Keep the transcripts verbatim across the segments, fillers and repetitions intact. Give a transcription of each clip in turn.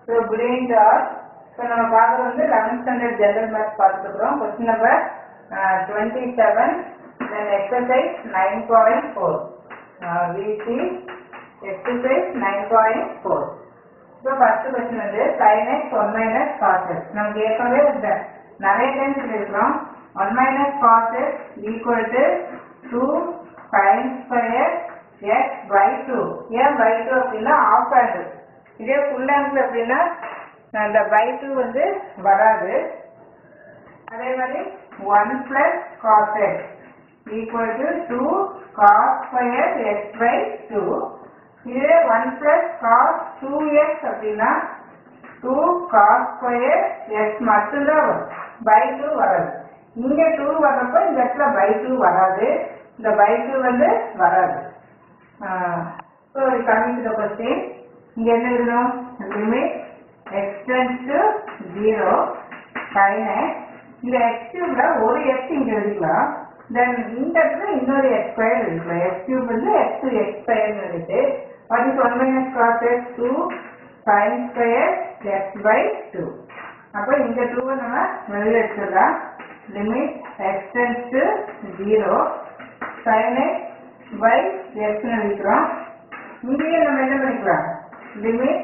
So good evening to all. So நம்ம பார்க்குறது வந்து eleventh standard general maths பார்த்துக்கிறோம். Question number uh, twenty-seven. Then exercise nine point four. Uh, we see exercise nine point four. So first question வந்து sin x one minus cos x. நமக்கு ஏற்கனவே நிறைய time சொல்லியிருக்கிறோம். one minus cos x equal to two sin square x by two. ஏன் by two அப்படின்னா half angle. இதே full angle அப்படின்னா அந்த by two வந்து வராது. அதே மாதிரி one plus cos x equal to two cos square x by two. இதே one plus cos two x அப்படின்னா two cos square x மட்டும்தான் வரும், by two வராது. இங்க two வரப்போ இந்த இடத்துல by two வராது, இந்த by two வந்து வராது. So coming to the question, இங்க என்ன இருக்கணும்? Limit x tends to zero sin x. இந்த x cube ஒரு x இங்க எழுதிக்கலாம். தென் இந்த இடத்துல இன்னொரு x ஸ்கொயர் எழுதிக்கலாம். x cube வந்து x to x ஸ்கொயர் எழுதிட்டு what is one minus cos x? two sin square x by two. அப்போ இந்த two நம்ம வெளியே எடுத்துடலாம். Limit x tends to zero sin x by x ன்னு எழுதிக்கிறோம். இங்கேயே நம்ம என்ன பண்ணிக்கலாம்? Limit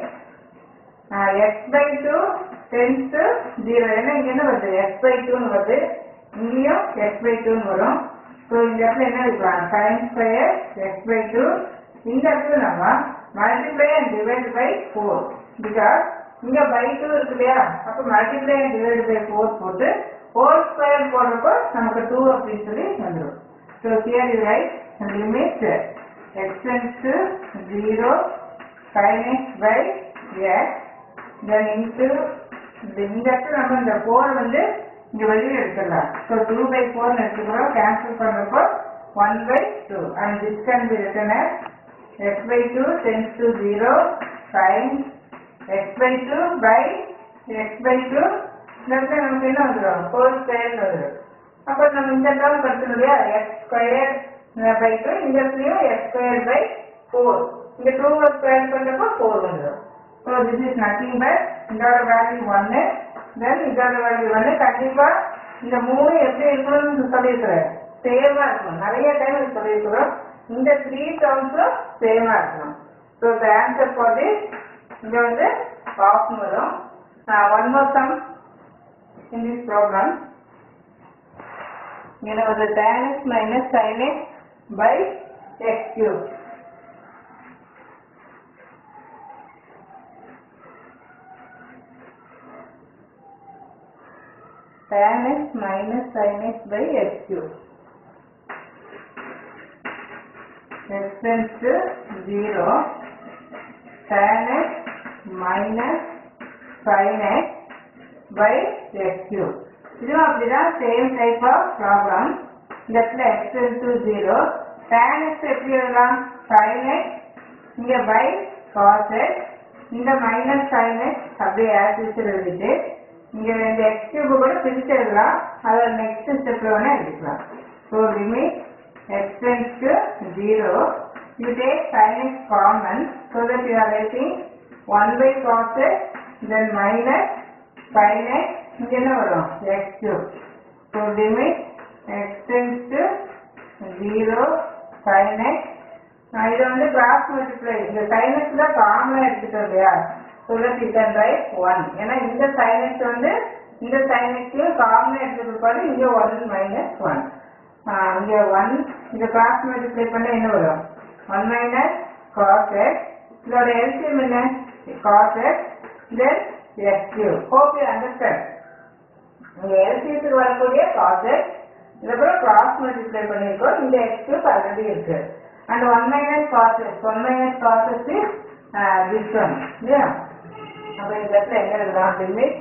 x by two tends to zero. ஏன்னா இங்க என்ன வருது? x by two ன்னு வருது, இங்கேயும் x by two ன்னு வரும். ஸோ இந்த இடத்துல என்ன இருக்கலாம்? sin square x by two. இந்த இடத்துல நம்ம multiply and divide by four, because இங்க by two இருக்கு இல்லையா? அப்போ multiply and divide by four போட்டு whole square போடுறப்போ நமக்கு two அப்படின்னு சொல்லி வந்துடும். So here you write limit x tends to zero sin x by x. then into இந்த இடத்துல நம்ம இந்த four வந்து இங்க வெளியே எடுத்துடலாம். ஸோ two by four எடுத்துக்கிறோம். கேன்சல் பண்றப்போ one by two, and this can be written as x by two tends to zero sin x by two by x by two. இந்த இடத்துல நமக்கு என்ன வந்துடும்? whole square வந்துடும். அப்போ நம்ம இந்த டேர்ம் படிச்சோம் இல்லையா? x square by two, இந்த இடத்துலயும் x square by four. இந்த two ஸ்கொயர் பண்றப்போ four வந்துடும். So this is nothing but இதோட வேல்யூ one, then இதோட வேல்யூ one. கண்டிப்பா இந்த மூணு எப்படி இருக்கணும்னு சொல்லியிருக்கிறேன், சேமா இருக்கணும். நிறைய டைம் சொல்லியிருக்கிறோம். இந்த த்ரீ டேர்ம்ஸும் சேமா இருக்கணும். So the answer for this இங்க வந்து ஆஃப் வரும். One more sum in this problem. இங்கே வந்து tan x minus sin x by x cube. tan x minus sin x by x cube. x tends to zero tan x minus sin x by x cube. இதுவும் அப்படிதான், same type of problem. இந்த இடத்துல x tends to zero, tan x எப்படி எழுதலாம்? sin x, இங்க by cos x, இந்த minus sin x அப்படியே as usual எழுதிட்டு இங்க இந்த x cube கூட பிரிச்சு எழுதலாம். அதை நெக்ஸ்ட் ஸ்டெப்ல வேணா எழுதிக்கலாம். So limit x tends to zero, you take sin x common, so that you are writing one by cos x, then minus sin x, இங்க என்ன வரும்? x cube. So limit x tends to zero sin x. இது வந்து cross multiply, இந்த sin x தான் காமனா எடுத்துட்டோம் இல்லையா? so that you can write one. ஏன்னா இந்த sin x வந்து இந்த sin x காமனா எடுத்துட்டு இங்க one minus one. இங்க one, இந்த cross multiply பண்ண என்ன வரும்? one minus cos x. இதோட L C M என்ன? cos x, then x cube. Hope you understand. இங்க L C M க்கு வரக்கூடிய cos x, இதுக்கப்புறம் cross multiply பண்ணிருக்கோம். இந்த x cube ஆல்ரெடி இருக்கு. and one minus cos x, one minus cos x is uh, this one. Yeah. அப்ப இந்த இடத்துல என்ன எழுதலாம்? Limit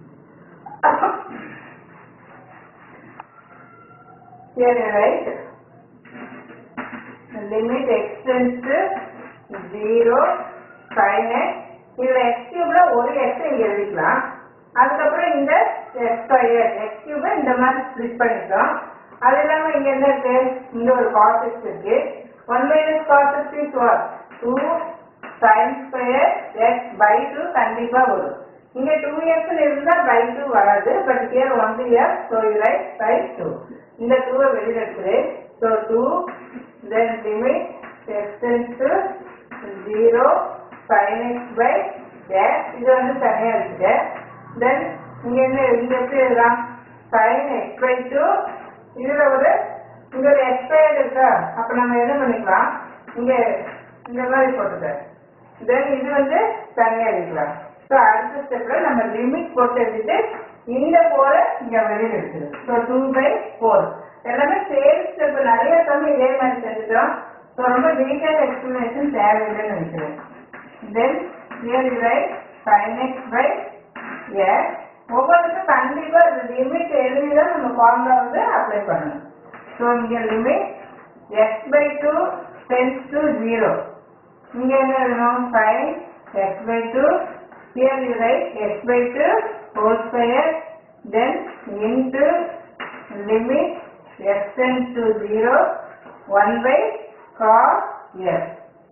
here you write limit x tends to zero sin x. இதுல x cube ஒரு x இங்க எழுதிக்கலாம். அதுக்கப்புறம் இந்த x square x cube இந்த மாதிரி ஸ்ப்ளிட் பண்ணிட்டோம். அது இல்லாம இங்க என்ன இருக்கு? இங்க ஒரு cos x இருக்கு. one minus cos x is what? two sin square x by two கண்டிப்பா வரும். இங்க two x இருந்தா by two வராது. But here only x, so you write by two. இந்த two வெளியில எடுத்துரு. So two, then limit x tends to zero sin x by x. இது வந்து தனியா எடுத்துக்க. Then இங்க என்ன இங்க எப்படி எழுதலாம்? sin x by two. இதுல ஒரு இங்க ஒரு x squared இருக்கா? அப்ப நம்ம என்ன பண்ணிக்கலாம்? இங்க இந்த மாதிரி போட்டுக்க. Then இது வந்து தனியா எடுக்கலாம். So அடுத்த ஸ்டெப்ல நம்ம லிமிட் போட்டு எடுத்துட்டு இந்த போற இங்க வெளியில எடுத்துரு. So two by four. எல்லாமே சேம் ஸ்டெப், நிறைய சம் இதே மாதிரி செஞ்சுட்டோம். ஸோ ரொம்ப டீடைல் எக்ஸ்பிளனேஷன் தேவையில்லைன்னு நினைக்கிறேன். Then here you write sin x by x. ஒவ்வொருக்கும் கண்டிப்பா இந்த லிமிட் எழுதி தான் நம்ம ஃபார்முலா வந்து அப்ளை பண்ணணும். ஸோ இங்க limit x by two tends to zero. இங்க என்ன எழுதணும்? sin x by two. Here you write x by two whole square. Then into limit x tends to zero one by cos x.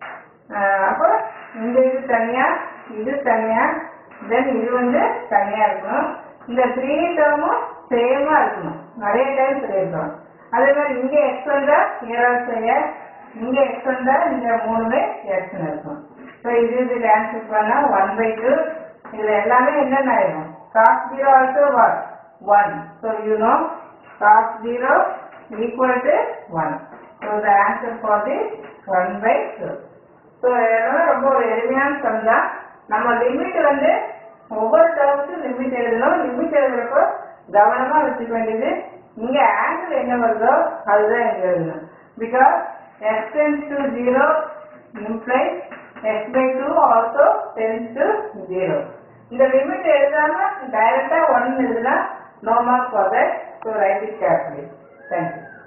அப்போ இந்த இது தனியா, இது தனியா, தென் இது வந்து தனியா இருக்கணும். இந்த த்ரீ டேர்மும் சேமா இருக்கணும். நிறைய டைம் சொல்லியிருக்கோம். அதே மாதிரி இங்க எக்ஸ் வந்தா ஏழாவது, இங்க எக்ஸ் வந்தா இந்த மூணுமே எக்ஸ் இருக்கும். ஸோ இது இதுக்கு ஆன்சர் பண்ணா ஒன் பை டூ. இதுல எல்லாமே என்னென்ன ஆயிடும்? Cos zero also what one. So you know cos zero equal to one. So the answer for this one by two. So இதெல்லாம் ரொம்ப ஒரு எளிமையான சம் தான். நம்ம லிமிட் வந்து ஒவ்வொரு டேர்முக்கும் லிமிட் எழுதணும். லிமிட் எழுதுறப்போ கவனமா வச்சுக்க வேண்டியது இங்க ஆன்சர் என்ன வருதோ அதுதான் இங்க எழுதணும். Because x tends to zero implies x by two also tends to zero. இந்த லிமிட் எழுதாம டைரக்டா ஒன் எழுதுனா no mark for that. So write it carefully. Thank you.